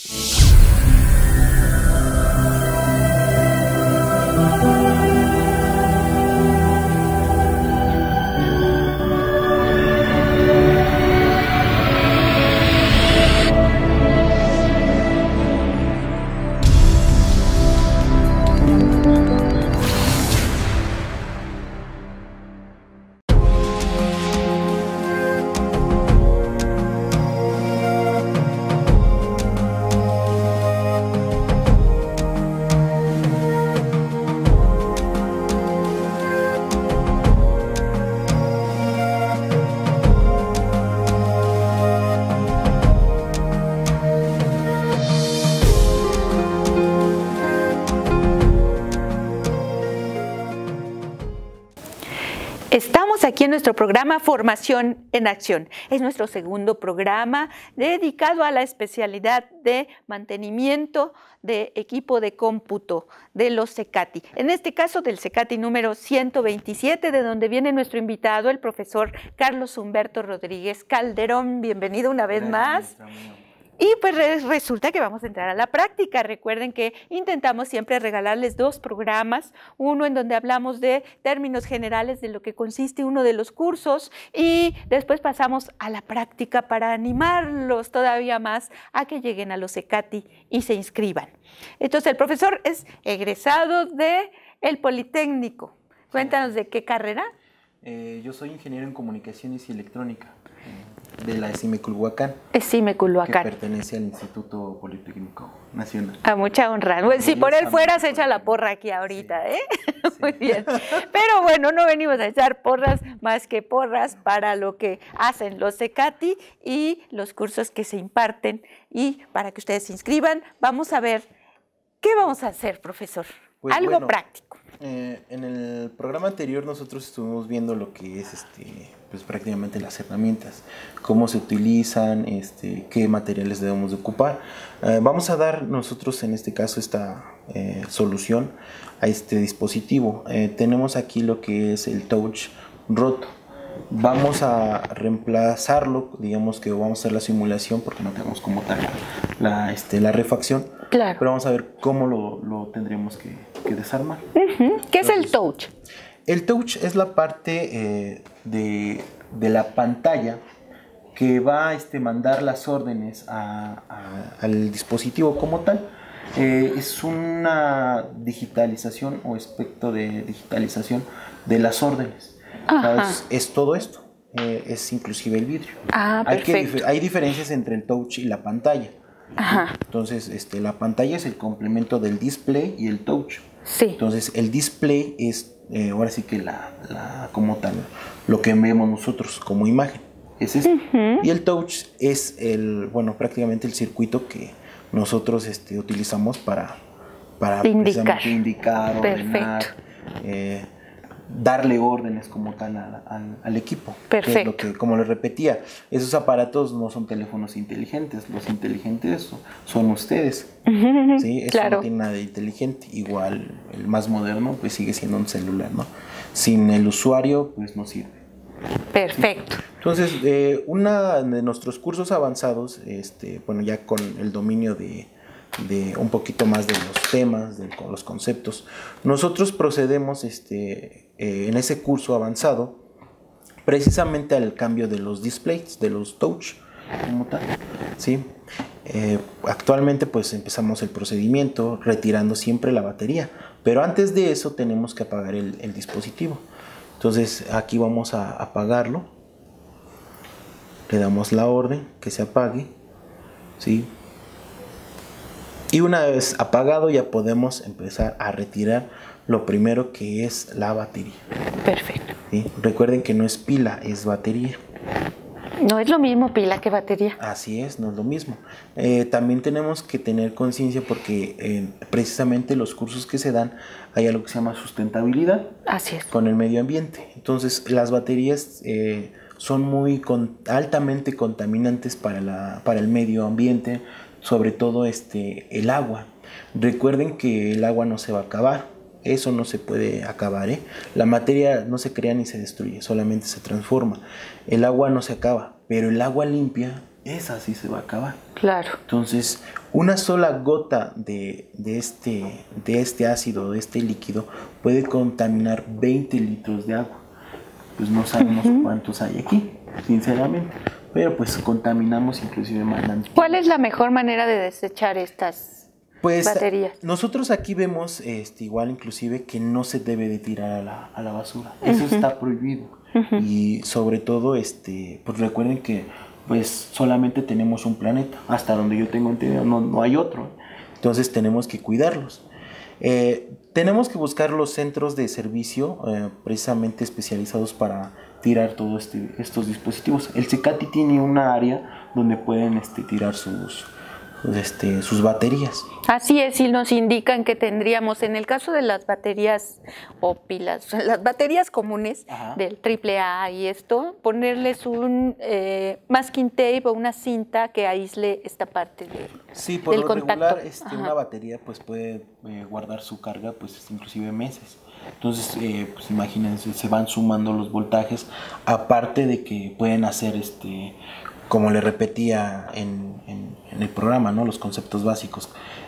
Estamos aquí en nuestro programa Formación en Acción. Es nuestro segundo programa dedicado a la especialidad de mantenimiento de equipo de cómputo de los CECATI. En este caso del CECATI número 127, de donde viene nuestro invitado, el profesor Carlos Humberto Rodríguez Calderón. Bienvenido una vez más. Y pues resulta que vamos a entrar a la práctica. Recuerden que intentamos siempre regalarles dos programas, uno en donde hablamos de términos generales de lo que consiste uno de los cursos y después pasamos a la práctica para animarlos todavía más a que lleguen a los CECATI y se inscriban. Entonces el profesor es egresado del Politécnico. Cuéntanos de qué carrera. Yo soy ingeniero en comunicaciones y electrónica de la ESIME Culhuacán. ESIME Culhuacán. Que pertenece al Instituto Politécnico Nacional. A mucha honra. Bueno, si por él fuera, se echa la porra aquí ahorita, ¿eh? Sí. Muy bien. Pero bueno, no venimos a echar porras más que porras para lo que hacen los CECATI y los cursos que se imparten. Y para que ustedes se inscriban, vamos a ver qué vamos a hacer, profesor. Pues algo bueno, práctico. En el programa anterior nosotros estuvimos viendo lo que es pues prácticamente las herramientas, cómo se utilizan, qué materiales debemos de ocupar. Vamos a dar nosotros en este caso esta solución a este dispositivo. Tenemos aquí lo que es el touch roto. Vamos a reemplazarlo, digamos que vamos a hacer la simulación porque no tenemos como tal la refacción. Claro. Pero vamos a ver cómo lo tendremos que desarmar. ¿Qué es el touch? El touch es la parte de la pantalla que va a mandar las órdenes al dispositivo como tal. Es una digitalización o aspecto de digitalización de las órdenes. Es todo esto, es inclusive el vidrio. Hay diferencias entre el touch y la pantalla. Ajá. Entonces, la pantalla es el complemento del display y el touch. Sí. Entonces, el display es ahora sí que como tal, lo que vemos nosotros como imagen. Es esto. Y el touch es prácticamente el circuito que nosotros utilizamos para indicar, ordenar, darle órdenes como tal al equipo. Perfecto. Que, como les repetía, esos aparatos no son teléfonos inteligentes, los inteligentes son ustedes. ¿Sí? Eso claro. No tiene nada de inteligente. Igual el más moderno pues sigue siendo un celular, ¿no? Sin el usuario pues no sirve. Perfecto. ¿Sí? Entonces, uno de nuestros cursos avanzados, ya con el dominio de un poquito más de los temas, de los conceptos, nosotros procedemos en ese curso avanzado precisamente al cambio de los displays, de los touch como tal, ¿sí? Actualmente pues empezamos el procedimiento retirando siempre la batería, pero antes de eso tenemos que apagar el dispositivo. Entonces aquí vamos a apagarlo, le damos la orden que se apague, ¿sí? Y una vez apagado ya podemos empezar a retirar lo primero que es la batería. Perfecto. ¿Sí? Recuerden que no es pila, es batería. No es lo mismo pila que batería. Así es, no es lo mismo. También tenemos que tener conciencia porque precisamente los cursos que se dan hay algo que se llama sustentabilidad. Así es. Con el medio ambiente. Entonces las baterías son altamente contaminantes para el medio ambiente. Sobre todo el agua. Recuerden que el agua no se va a acabar, eso no se puede acabar, ¿eh? La materia no se crea ni se destruye, solamente se transforma. El agua no se acaba, pero el agua limpia esa sí se va a acabar. Claro. Entonces, una sola gota de este ácido, de este líquido, puede contaminar 20 litros de agua. Pues no sabemos cuántos hay aquí, sinceramente. Pero pues contaminamos inclusive más. ¿Cuál es la mejor manera de desechar estas baterías? Nosotros aquí vemos igual inclusive que no se debe de tirar a la basura. Eso está prohibido. Y sobre todo, pues recuerden que pues solamente tenemos un planeta. Hasta donde yo tengo entendido, no hay otro. Entonces tenemos que cuidarlos. Tenemos que buscar los centros de servicio precisamente especializados para tirar todos estos dispositivos. El CECATI tiene una área donde pueden tirar sus baterías. Así es, y nos indican que tendríamos, en el caso de las baterías o pilas, las baterías comunes del AAA y esto, ponerles un masking tape o una cinta que aísle esta parte del contacto. Regular, una batería pues puede guardar su carga pues inclusive meses. Entonces, pues imagínense, se van sumando los voltajes, aparte de que pueden hacer como le repetía en el programa, ¿no? Los conceptos básicos.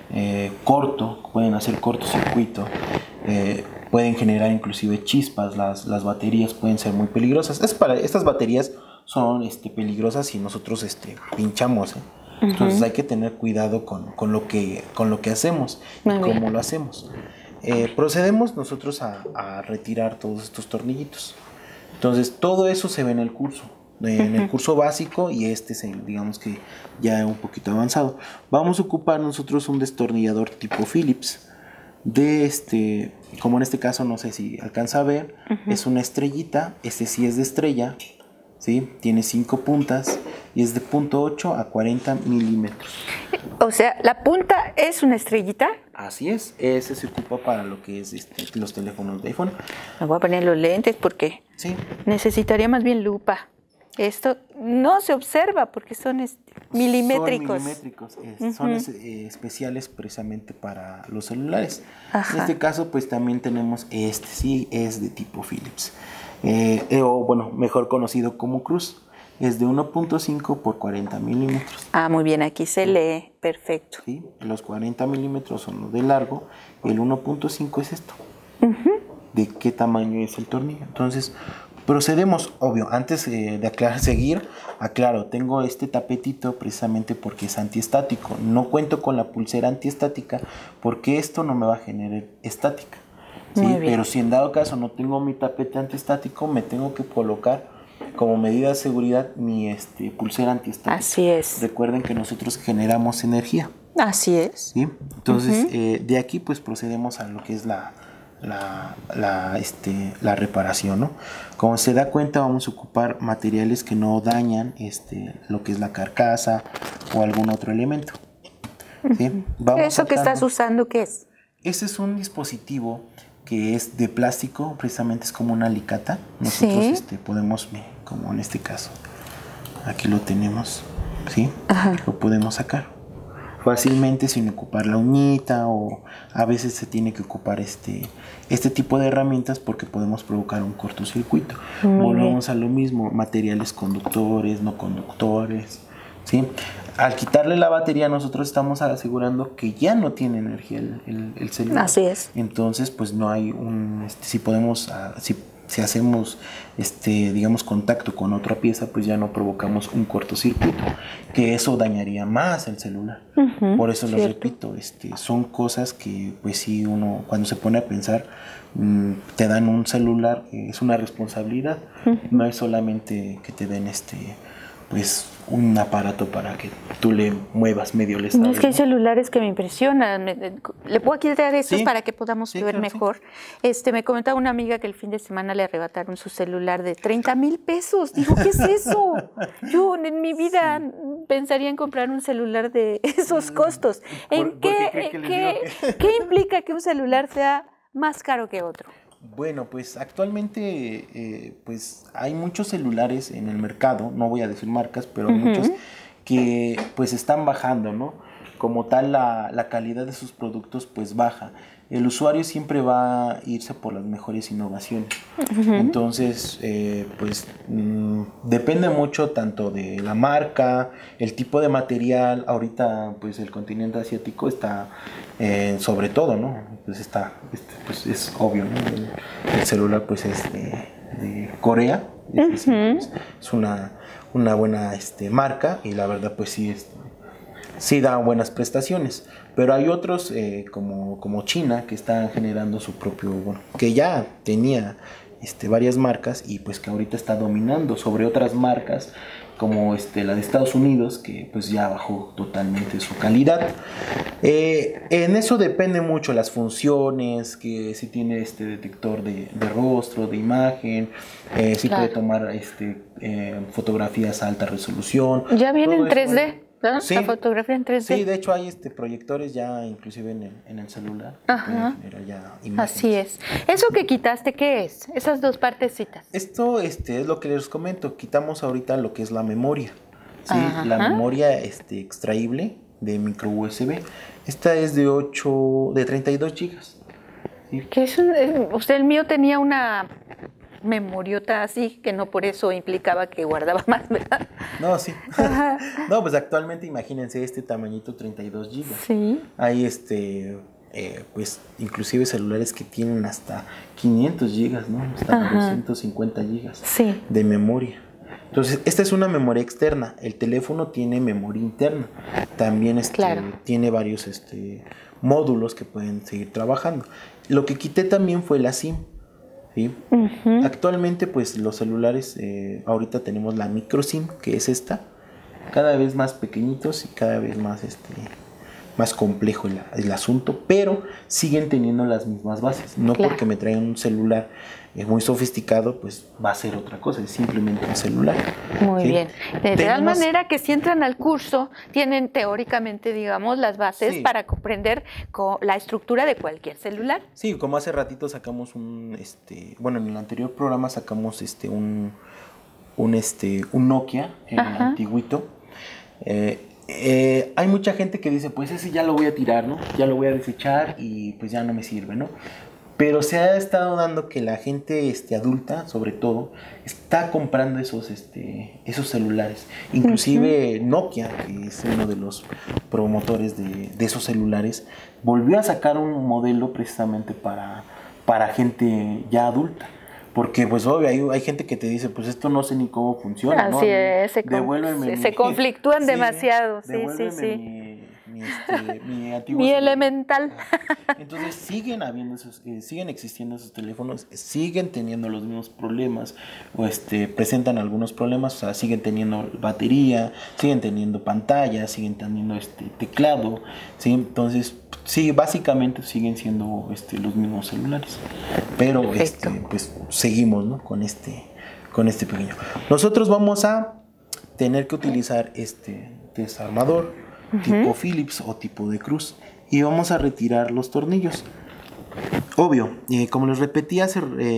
Pueden hacer cortocircuito, pueden generar inclusive chispas, las baterías pueden ser muy peligrosas. Estas baterías son peligrosas si nosotros pinchamos. Entonces hay que tener cuidado con lo que hacemos y cómo lo hacemos. Procedemos nosotros a retirar todos estos tornillitos. Entonces todo eso se ve en el curso. En el curso básico y digamos que ya un poquito avanzado. Vamos a ocupar nosotros un destornillador tipo Phillips como en este caso, no sé si alcanza a ver, es una estrellita. Sí es de estrella, ¿sí? Tiene 5 puntas y es de 0.8 a 40 milímetros. O sea, ¿la punta es una estrellita? Así es, ese se ocupa para lo que es los teléfonos de iPhone. Me voy a poner los lentes porque necesitaría más bien lupa. Esto no se observa porque son milimétricos. Son especiales precisamente para los celulares. En este caso, pues también tenemos sí es de tipo Philips. O bueno, mejor conocido como Cruz. Es de 1.5 por 40 milímetros. Muy bien, aquí se lee, perfecto. Sí, los 40 milímetros son los de largo, el 1.5 es esto. ¿De qué tamaño es el tornillo? Entonces, procedemos, obvio, antes de aclaro, tengo este tapetito precisamente porque es antiestático. No cuento con la pulsera antiestática porque esto no me va a generar estática. ¿Sí? Pero si en dado caso no tengo mi tapete antiestático, me tengo que colocar como medida de seguridad mi pulsera antiestática. Así es. Recuerden que nosotros generamos energía. Así es. ¿Sí? Entonces, de aquí pues procedemos a lo que es la reparación, ¿no? Como se da cuenta, vamos a ocupar materiales que no dañan lo que es la carcasa o algún otro elemento. ¿Sí? ¿Eso que estás usando qué es? Ese es un dispositivo que es de plástico, precisamente es como una alicata. Nosotros podemos, como en este caso, aquí lo tenemos, ¿sí? Lo podemos sacar fácilmente sin ocupar la uñita, o a veces se tiene que ocupar este tipo de herramientas porque podemos provocar un cortocircuito. Volvemos a lo mismo, materiales conductores, no conductores, ¿sí? Al quitarle la batería nosotros estamos asegurando que ya no tiene energía el celular. Así es. Entonces pues no hay si hacemos digamos contacto con otra pieza, pues ya no provocamos un cortocircuito, que eso dañaría más el celular. Por eso lo repito, son cosas que pues si uno cuando se pone a pensar, te dan un celular, es una responsabilidad. No es solamente que te den pues un aparato para que tú le muevas medio el estado. Es que hay celulares que me impresionan. Le puedo quitar estos para que podamos ver mejor. Me comentaba una amiga que el fin de semana le arrebataron su celular de 30,000 pesos. Digo, ¿qué es eso? Yo en mi vida pensaría en comprar un celular de esos costos. ¿Qué implica que un celular sea más caro que otro? Bueno, pues actualmente pues hay muchos celulares en el mercado, no voy a decir marcas, pero hay muchos que pues están bajando, ¿no? como tal la calidad de sus productos pues baja. El usuario siempre va a irse por las mejores innovaciones. Entonces, pues depende mucho tanto de la marca, el tipo de material. Ahorita, pues el continente asiático está sobre todo, ¿no? Pues pues es obvio, ¿no? El celular, pues es de Corea. Es una buena marca y la verdad, pues sí da buenas prestaciones, pero hay otros como China que están generando su propio, bueno, que ya tenía varias marcas y pues que ahorita está dominando sobre otras marcas como la de Estados Unidos, que pues ya bajó totalmente su calidad. En eso depende mucho las funciones, que si tiene detector de rostro, de imagen, si puede tomar fotografías a alta resolución. Ya viene en 3D. ¿No? Sí, la fotografía en 3D. Sí, de hecho hay proyectores ya inclusive en el celular. Ajá. Ya así es. ¿Eso que quitaste qué es? Esas dos partecitas. Esto es lo que les comento. Quitamos ahorita lo que es la memoria. ¿Sí? La memoria extraíble de micro USB. Esta es de 32 gigas. ¿Sí? Que usted, el mío tenía una memoriota así, que no por eso implicaba que guardaba más, ¿verdad? No, sí. No, pues actualmente imagínense tamañito 32 gigas. Sí. Hay pues inclusive celulares que tienen hasta 500 gigas, ¿no? Hasta 250 gigas de memoria. Entonces, esta es una memoria externa. El teléfono tiene memoria interna. También tiene varios módulos que pueden seguir trabajando. Lo que quité también fue la SIM. ¿Sí? Actualmente pues los celulares, ahorita tenemos la micro SIM, que es cada vez más pequeñitos y cada vez más complejo el asunto, pero siguen teniendo las mismas bases. No porque me traigan un celular muy sofisticado, pues va a ser otra cosa, es simplemente un celular. Muy bien. De tal manera que si entran al curso, tienen teóricamente, digamos, las bases para comprender la estructura de cualquier celular. Sí, como hace ratito sacamos bueno, en el anterior programa sacamos un Nokia, antiguito. Hay mucha gente que dice, pues ese ya lo voy a tirar, ¿no? Ya lo voy a desechar y pues ya no me sirve, ¿no? Pero se ha estado dando que la gente adulta, sobre todo, está comprando esos celulares. Inclusive Nokia, que es uno de los promotores de esos celulares, volvió a sacar un modelo precisamente para gente ya adulta. Porque pues obvio, hay gente que te dice, pues esto no sé ni cómo funciona, ¿no? Así es, se conflictúan demasiado, sí. Mi antiguo mi elemental. Entonces siguen existiendo esos teléfonos, siguen teniendo los mismos problemas, o presentan algunos problemas, o sea, siguen teniendo batería, siguen teniendo pantalla, siguen teniendo teclado, ¿sí? Entonces, sí, básicamente siguen siendo los mismos celulares. Pero pues seguimos, ¿no? con este pequeño. Nosotros vamos a tener que utilizar desarmador tipo Phillips o tipo de cruz y vamos a retirar los tornillos. Obvio, como les repetí hace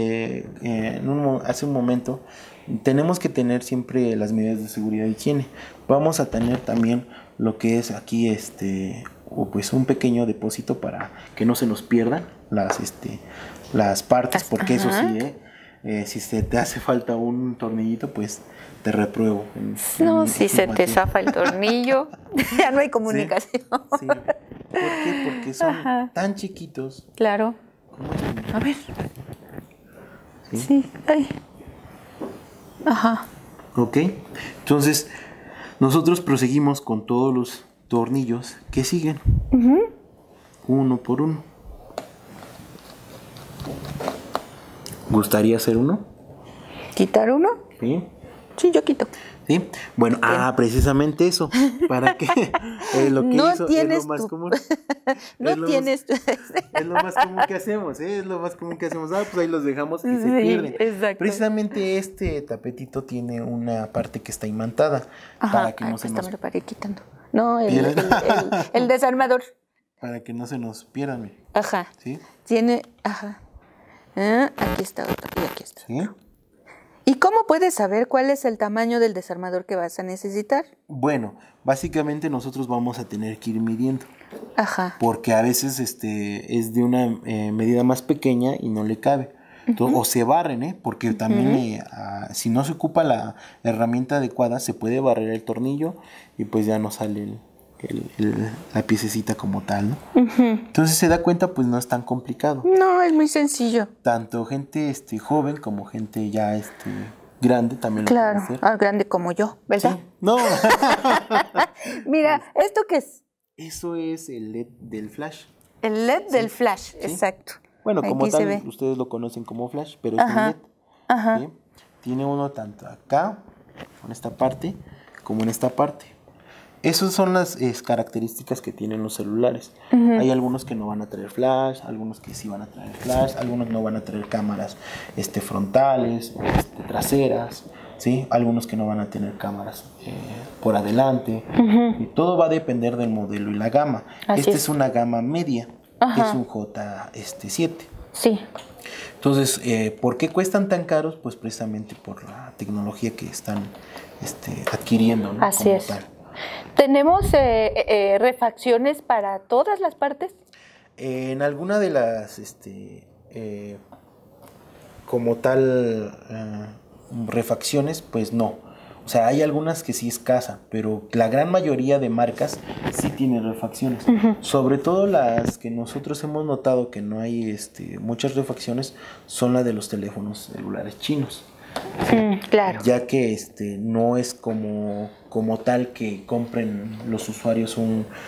un momento, tenemos que tener siempre las medidas de seguridad y higiene. Vamos a tener también lo que es aquí pues un pequeño depósito para que no se nos pierdan las partes, porque eso sí, si se te hace falta un tornillito, pues te repruebo. Si se te zafa el tornillo, ya no hay comunicación. Sí. ¿Por qué? Porque son tan chiquitos. Claro. A ver. Sí. Ay. Ok. Entonces, nosotros proseguimos con todos los tornillos que siguen. Uno por uno. ¿Gustaría hacer uno? ¿Quitar uno? Sí. Sí, yo quito. ¿Sí? Bueno, precisamente eso. ¿Para qué? Lo que no hizo tienes es lo más común. Es lo más común que hacemos, ¿eh? Es lo más común que hacemos. Pues ahí los dejamos y se pierden. Exacto. Precisamente este tapetito tiene una parte que está imantada. Para que no se nos... me lo paré quitando. No, el desarmador. Para que no se nos pierdan. ¿Sí? Tiene... aquí está otro. Y aquí está. ¿Sí? ¿Y cómo puedes saber cuál es el tamaño del desarmador que vas a necesitar? Bueno, básicamente nosotros vamos a tener que ir midiendo. Ajá. Porque a veces es de una medida más pequeña y no le cabe. O se barren, porque también si no se ocupa la herramienta adecuada, se puede barrer el tornillo y pues ya no sale la piececita como tal, ¿no? Entonces se da cuenta, pues no es tan complicado. No, es muy sencillo. Tanto gente joven como gente ya grande también lo Claro, puede hacer. grande como yo, ¿verdad? Sí. No. Mira, ¿esto qué es? Eso es el LED del flash. El LED del flash, ¿Sí? Exacto. Bueno, como Aquí se tal, ve. ustedes lo conocen como flash, pero es un LED. Ajá. ¿Sí? Tiene uno tanto acá, en esta parte, como en esta parte. Esas son las características que tienen los celulares. Hay algunos que no van a traer flash, algunos que sí van a traer flash, algunos no van a traer cámaras frontales o traseras, ¿sí? Algunos que no van a tener cámaras por adelante. Y todo va a depender del modelo y la gama. Así Es una gama media, es un J7. Sí. Entonces, ¿por qué cuestan tan caros? Pues precisamente por la tecnología que están adquiriendo, ¿no? Así Como es. tal. ¿Tenemos refacciones para todas las partes? En alguna de las, como tal, refacciones, pues no. O sea, hay algunas que sí escasa, pero la gran mayoría de marcas sí tienen refacciones. Sobre todo las que nosotros hemos notado que no hay muchas refacciones son las de los teléfonos celulares chinos. Claro. Ya que no es como tal que compren los usuarios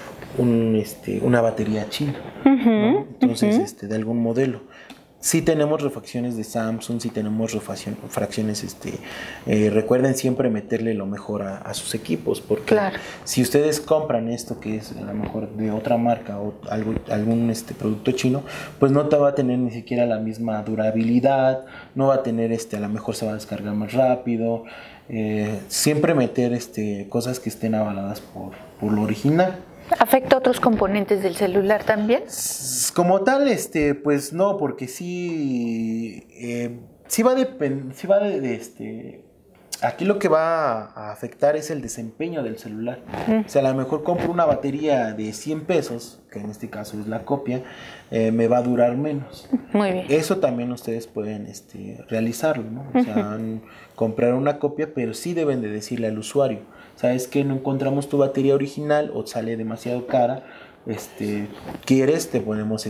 una batería china, ¿no? Entonces de algún modelo. Sí tenemos refacciones de Samsung, sí tenemos refacciones, recuerden siempre meterle lo mejor a sus equipos, porque si ustedes compran esto que es a lo mejor de otra marca o algún producto chino, pues no te va a tener ni siquiera la misma durabilidad, no va a tener a lo mejor se va a descargar más rápido. Siempre meter cosas que estén avaladas por lo original. ¿Afecta a otros componentes del celular también? Como tal, pues no, porque sí va de aquí lo que va a afectar es el desempeño del celular. O sea, a lo mejor compro una batería de 100 pesos, que en este caso es la copia, me va a durar menos. Muy bien. Eso también ustedes pueden realizarlo, ¿no? O sea, comprar una copia, pero sí deben de decirle al usuario, ¿sabes qué? No encontramos tu batería original o sale demasiado cara. ¿Quieres? Te ponemos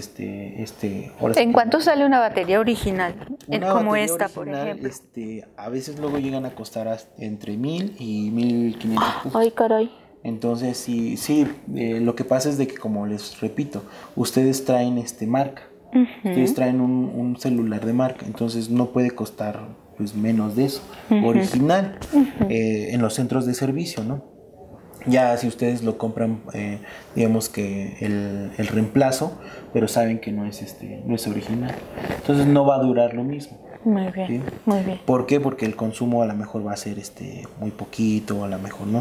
¿En cuánto sale una batería original? Como batería esta, original, por ejemplo. A veces luego llegan a costar entre 1,000 y 1,500 pesos. Ay, caray. Entonces, sí, lo que pasa es de que, como les repito, ustedes traen marca. Ustedes traen un celular de marca, entonces no puede costar pues menos de eso, original, en los centros de servicio, ¿no? Ya si ustedes lo compran, digamos que el reemplazo, pero saben que no es original, entonces no va a durar lo mismo. Muy bien, ¿sí? Muy bien. ¿Por qué? Porque el consumo a lo mejor va a ser muy poquito, a lo mejor no.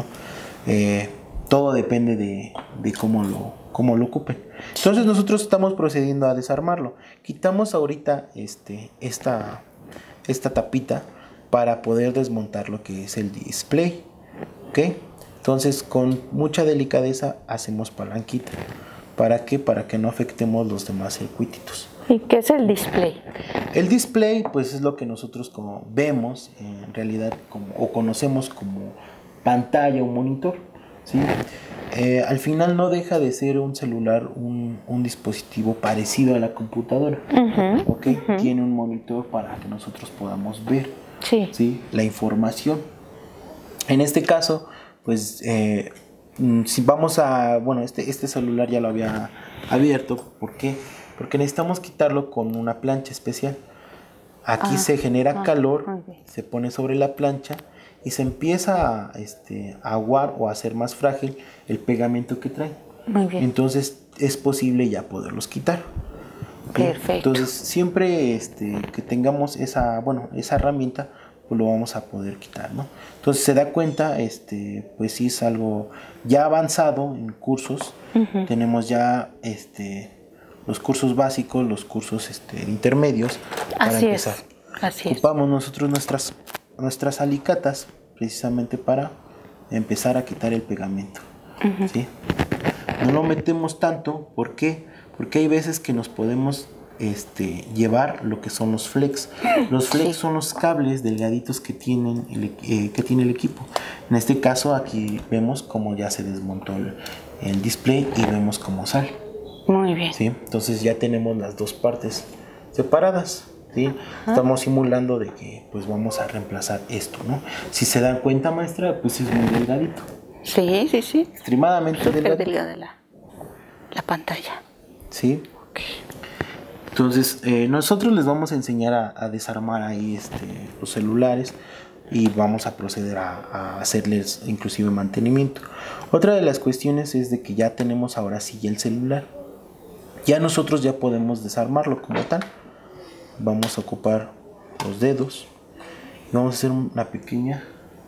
Todo depende de cómo lo ocupen. Entonces nosotros estamos procediendo a desarmarlo. Quitamos ahorita esta tapita para poder desmontar lo que es el display. ¿Ok? Entonces con mucha delicadeza hacemos palanquita. ¿Para qué? Para que no afectemos los demás circuititos. ¿Y qué es el display? El display pues es lo que nosotros vemos en realidad o conocemos como pantalla o monitor, ¿sí? Al final no deja de ser un celular, un dispositivo parecido a la computadora. ¿Okay? Tiene un monitor para que nosotros podamos ver, ¿sí? La información. En este caso, pues si vamos a, bueno, este celular ya lo había abierto. ¿Por qué? Porque necesitamos quitarlo con una plancha especial. Aquí se genera calor, se pone sobre la plancha y se empieza a aguar o a hacer más frágil el pegamento que trae. Muy bien. Entonces es posible ya poderlos quitar. Perfecto. Entonces siempre que tengamos esa herramienta, pues lo vamos a poder quitar, ¿no? Entonces se da cuenta, pues sí es algo ya avanzado en cursos. Tenemos ya los cursos básicos, los cursos intermedios para empezar. Así es. Ocupamos nosotros nuestras nuestras alicatas precisamente para empezar a quitar el pegamento. ¿Sí? No lo metemos tanto, ¿por qué? Porque hay veces que nos podemos llevar lo que son los flex. Los flex son los cables delgaditos que tiene el equipo. En este caso aquí vemos cómo ya se desmontó el display y vemos cómo sale. Muy bien. ¿Sí? Entonces ya tenemos las dos partes separadas. ¿Sí? Estamos simulando de que pues vamos a reemplazar esto, ¿no? Si se dan cuenta, maestra, pues es muy delgadito. Sí. Extremadamente súper delgada la pantalla. Sí. Okay. Entonces, nosotros les vamos a enseñar a desarmar ahí los celulares y vamos a proceder a hacerles inclusive mantenimiento. Otra de las cuestiones es de que ya tenemos ahora sí el celular. Ya nosotros ya podemos desarmarlo como tal. Vamos a ocupar los dedos y vamos a hacer una pequeña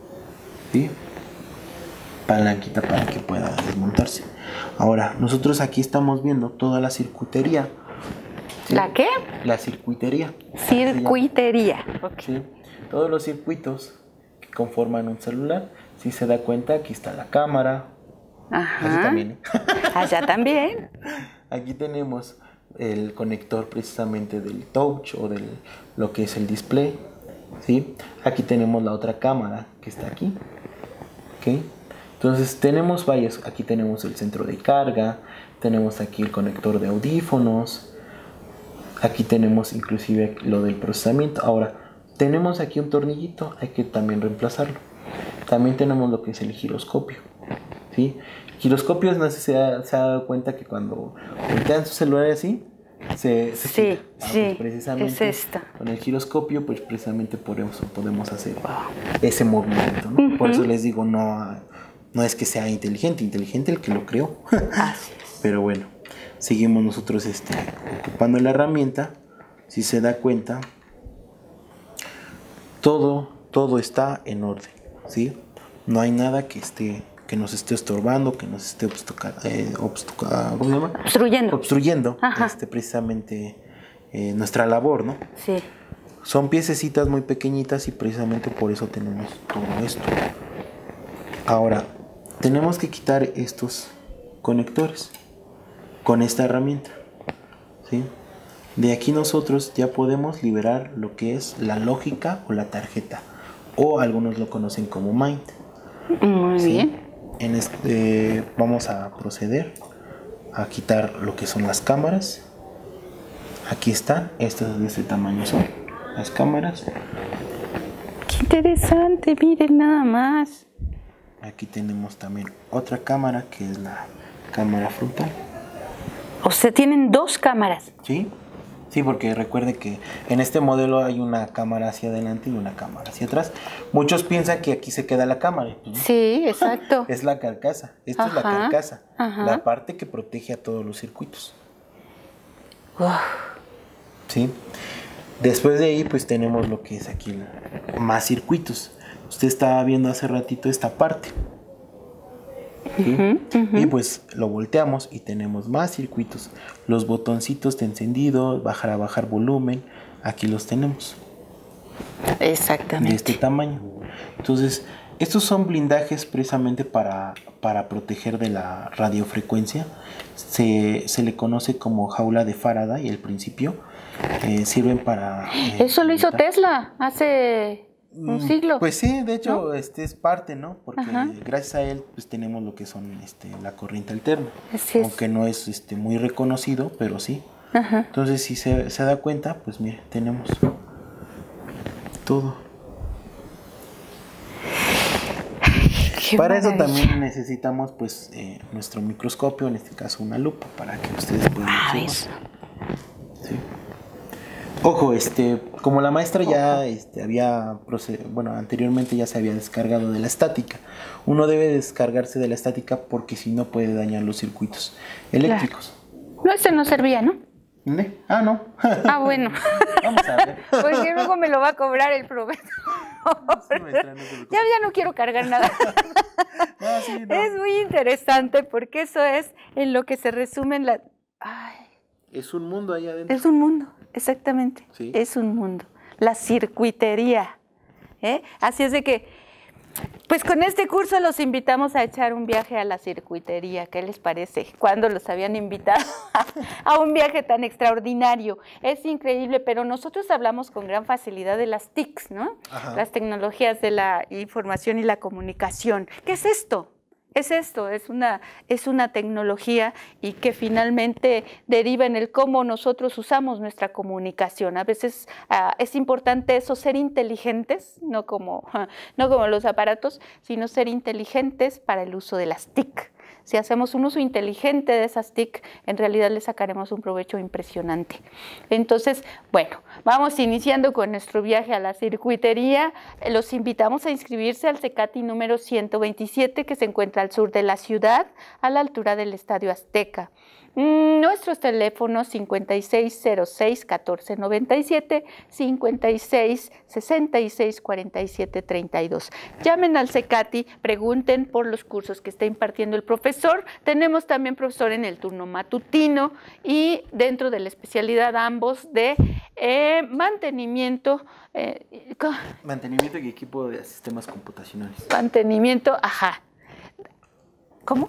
palanquita para que pueda desmontarse. Ahora, nosotros aquí estamos viendo toda la circuitería. ¿Sí? ¿La qué? La circuitería. Circuitería. Okay. ¿Sí? Todos los circuitos que conforman un celular. Si se da cuenta, aquí está la cámara. Ajá. Aquí también. Allá también. Aquí tenemos el conector precisamente del touch o de lo que es el display. ¿Sí? Aquí tenemos la otra cámara que está aquí. ¿Okay? Entonces tenemos varios. Aquí tenemos el centro de carga. Tenemos aquí el conector de audífonos. Aquí tenemos inclusive lo del procesamiento. Ahora, tenemos aquí un tornillito, hay que también reemplazarlo. También tenemos lo que es el giroscopio. ¿Sí? El giroscopio, no sé si se ha dado cuenta que cuando voltean su celular así, se gira. Pues precisamente es esta. Con el giroscopio, pues precisamente por eso podemos hacer ese movimiento, ¿no? Por eso les digo, no es que sea inteligente el que lo creó. Así es. Pero bueno. Seguimos nosotros ocupando la herramienta. Si se da cuenta, todo está en orden, ¿sí? No hay nada que nos esté estorbando, que nos esté obstruyendo precisamente nuestra labor, ¿no? Sí. Son piececitas muy pequeñitas y precisamente por eso tenemos todo esto. Ahora, tenemos que quitar estos conectores con esta herramienta, ¿sí? De aquí nosotros ya podemos liberar lo que es la lógica o la tarjeta, o algunos lo conocen como Mind. Muy bien. Vamos a proceder a quitar lo que son las cámaras. Aquí están, estas de este tamaño son las cámaras. Qué interesante, miren nada más. Aquí tenemos también otra cámara que es la cámara frontal. O sea, tienen dos cámaras. Sí, porque recuerde que en este modelo hay una cámara hacia adelante y una cámara hacia atrás. Muchos piensan que aquí se queda la cámara. Pues, ¿no? Sí, exacto. Es la carcasa. Esta es la carcasa. La parte que protege a todos los circuitos. Sí. Después de ahí, pues tenemos lo que es aquí más circuitos. Usted estaba viendo hace ratito esta parte. ¿Sí? Y pues lo volteamos y tenemos más circuitos. Los botoncitos de encendido, bajar volumen, aquí los tenemos. Exactamente. De este tamaño. Entonces, estos son blindajes precisamente para proteger de la radiofrecuencia. Se le conoce como jaula de Faraday al principio. Sirven para... Eso lo hizo Tesla hace un siglo. Pues sí, de hecho, ¿no? Es parte, ¿no? Porque Ajá. gracias a él pues tenemos lo que son la corriente alterna. Así es. Aunque no es muy reconocido, pero sí. Ajá. Entonces, si se da cuenta, pues mire, tenemos todo. Para eso también necesitamos pues nuestro microscopio, en este caso una lupa, para que ustedes puedan observar. Sí. Ojo, como la maestra ya anteriormente ya se había descargado de la estática. Uno debe descargarse de la estática porque si no puede dañar los circuitos eléctricos. Claro. No, ese no servía, ¿no? Ah, no. Ah, bueno. Vamos a ver. Porque luego me lo va a cobrar el proveedor. Sí, maestra, no ya no quiero cargar nada. No, sí, no. Es muy interesante porque eso es en lo que se resumen las... Ay. Es un mundo ahí adentro. Es un mundo, exactamente. Sí. Es un mundo. La circuitería Así es de que, pues con este curso los invitamos a echar un viaje a la circuitería. ¿Qué les parece? ¿Cuándo los habían invitado a un viaje tan extraordinario? Es increíble, pero nosotros hablamos con gran facilidad de las TICs, ¿no? Ajá. Las tecnologías de la información y la comunicación. ¿Qué es esto? Es esto, es una tecnología y que finalmente deriva en el cómo nosotros usamos nuestra comunicación. A veces es importante eso, ser inteligentes, no como los aparatos, sino ser inteligentes para el uso de las TIC. Si hacemos un uso inteligente de esas TIC, en realidad le sacaremos un provecho impresionante. Entonces, bueno, vamos iniciando con nuestro viaje a la circuitería. Los invitamos a inscribirse al CECATI número 127, que se encuentra al sur de la ciudad, a la altura del Estadio Azteca. Nuestros teléfonos 5606-1497, 5666-4732. Llamen al CECATI, pregunten por los cursos que está impartiendo el profesor. Tenemos también profesor en el turno matutino y dentro de la especialidad ambos de mantenimiento. Mantenimiento y equipo de sistemas computacionales. Mantenimiento, ajá. ¿Cómo?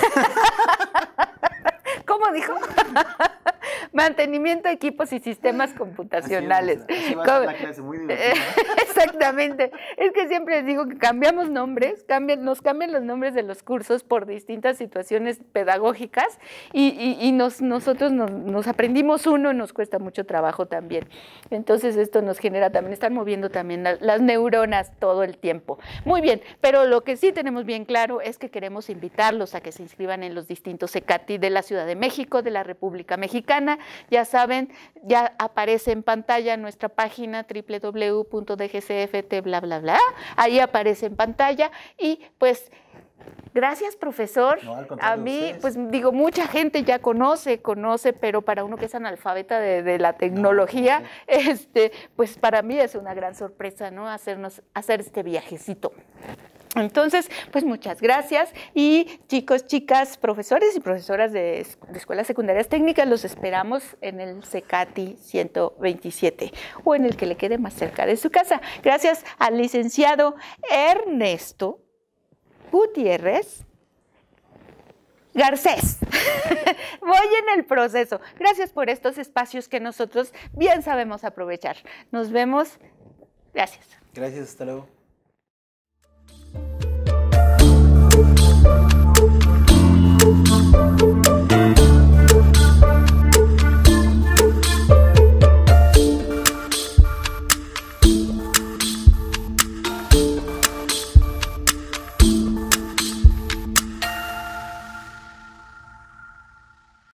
¿Cómo dijo? Mantenimiento de equipos y sistemas computacionales. Así va a ser la clase, muy divertida. Exactamente. Es que siempre les digo que cambiamos nombres, nos cambian los nombres de los cursos por distintas situaciones pedagógicas y nosotros nos aprendimos uno y nos cuesta mucho trabajo también. Entonces esto nos genera también, están moviendo también las neuronas todo el tiempo. Muy bien, pero lo que sí tenemos bien claro es que queremos invitarlos a que se inscriban en los distintos CECATI de la Ciudad de México, de la República Mexicana. Ya saben, ya aparece en pantalla nuestra página www.dgcft, bla, bla, bla. Ahí aparece en pantalla y pues gracias, profesor. No, al contrario, a mí, pues digo, mucha gente ya conoce, pero para uno que es analfabeta de la tecnología, pues para mí es una gran sorpresa, ¿no? Hacer este viajecito. Entonces, pues muchas gracias y chicos, chicas, profesores y profesoras de escuelas secundarias técnicas, los esperamos en el CECATI 127 o en el que le quede más cerca de su casa. Gracias al licenciado Ernesto Gutiérrez Garcés. Voy en el proceso. Gracias por estos espacios que nosotros bien sabemos aprovechar. Nos vemos. Gracias. Gracias, hasta luego.